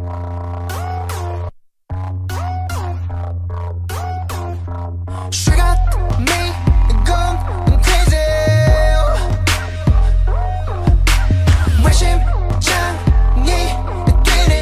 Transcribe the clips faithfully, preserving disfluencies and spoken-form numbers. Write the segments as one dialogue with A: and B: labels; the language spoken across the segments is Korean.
A: She got me going crazy. 왜 심장이 뛰네.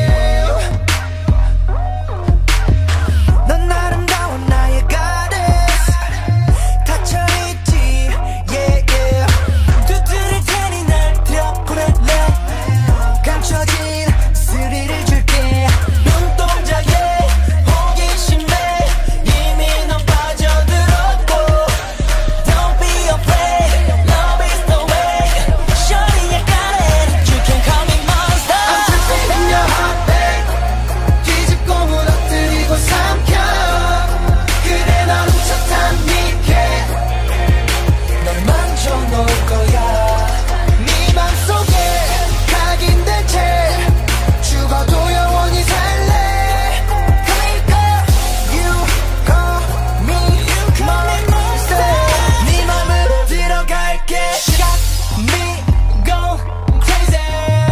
A: 넌 아름다운 나의 goddess. 닫혀있지 yeah yeah. 두드릴 테니 날 들여보낼래. 감춰진 스릴을 줄게. 눈동자에 호기심에 이미 넌 빠져들었고. Don't be afraid, love is the way. Shorty, I got it, you can call me monster. I'm tripping in your heartbeat. 뒤집고 무너뜨리고 삼켜. 그래 넌 훔쳤단 니게. 널 만져놓을 거야. 네 맘속에 각인된 채 죽어도 영원히 살래. 그러니까 you call me monster. 네 맘으로 들어갈게. She got me going crazy.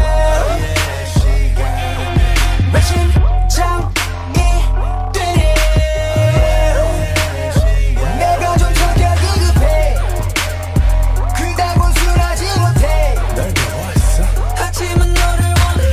A: 왜 심장이 뛰네. 내가 좀 성격이 급해. 그다고 순하지 못해. 널 좋아했어? 하지만 너를 원해.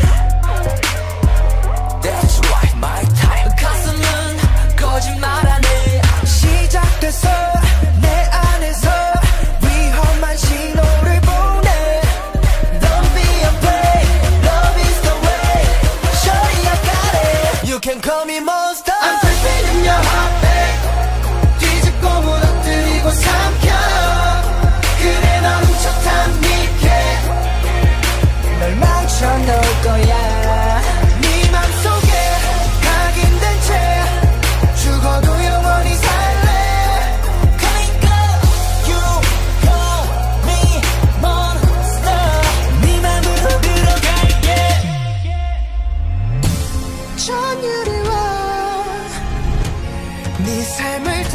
A: That's right, my type. 가슴은 거짓말하네. 시작됐어 내 안에서 위험한 신호를 보내. Don't be afraid, love is the way. Shorty, I got it, you can call me monster. I'm tripping in your heartbeat. 뒤집고 무너뜨리고 삼켜. 그래 넌 훔쳤단 니게. 널 망쳐놓을 거야. 네 맘속에 각인된 채 죽어도 영원히 살래. 그러니까 you call me monster. 네 맘으로 들어갈게. 전율이와 네 삶을 다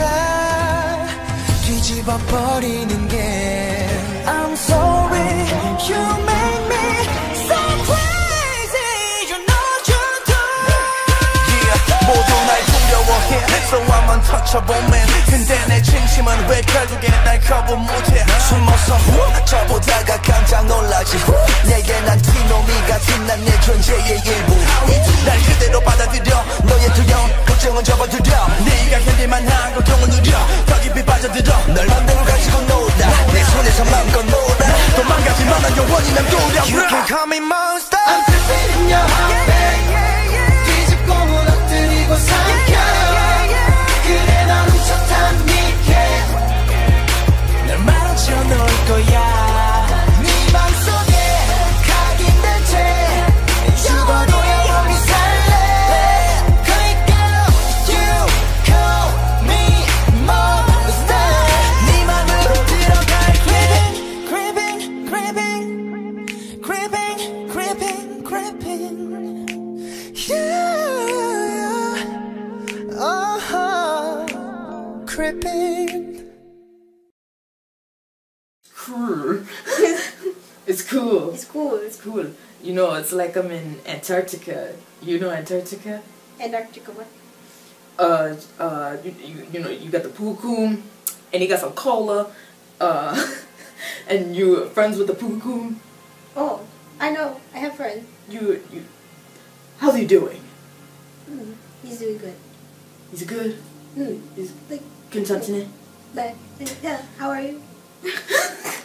A: 뒤집어 버리는 게. I'm sorry, you make me so crazy. You know you do.
B: Yeah, 모두 날 두려워해. So I'm untouchable man. 근데 내 진심은 왜 결국에 날 거부 못해. 숨어서 후 저보다가 깜짝 놀라지. 후 내게 난 티노미 같은 난 내 존재의 일부. 날 그대로 받아들여. 너의 두려움 걱정은 접어들여. 네가 견딜만한 고통을 누려. 더 깊이 빠져들어. 널 맘대로 가지고 놀아. 내 손에서 맘껏 놀아. 도망가지만 난 영원히 맴돌아.
A: You can call me monster. I'm tripping in your heartbeat. 뒤집고 무너뜨리고 삼켜. 그래 넌 훔쳤단 니게. 널 만져놓을 거야. 네 맘속에 각인된 채 죽어도 영원히 살래. 그러니까 you call me monster. 네 맘으로 들어갈게. Creeping, creeping, creeping, creeping, creeping. Yeah, uh-huh, creeping.
C: Cool. It's cool.
D: It's cool.
C: It's cool. You know, it's like I'm in Antarctica. You know Antarctica?
D: Antarctica what?
C: Uh, uh, you, you, you know, you got the pukum, and you got some cola, uh, and you friends with the pukum.
D: Oh, I know. I have friends.
C: You, you, how's he doing?
D: Mm, he's doing good.
C: He's good?
D: Mm,
C: He's
D: like,
C: 괜찮지네?
D: like, yeah. How are you?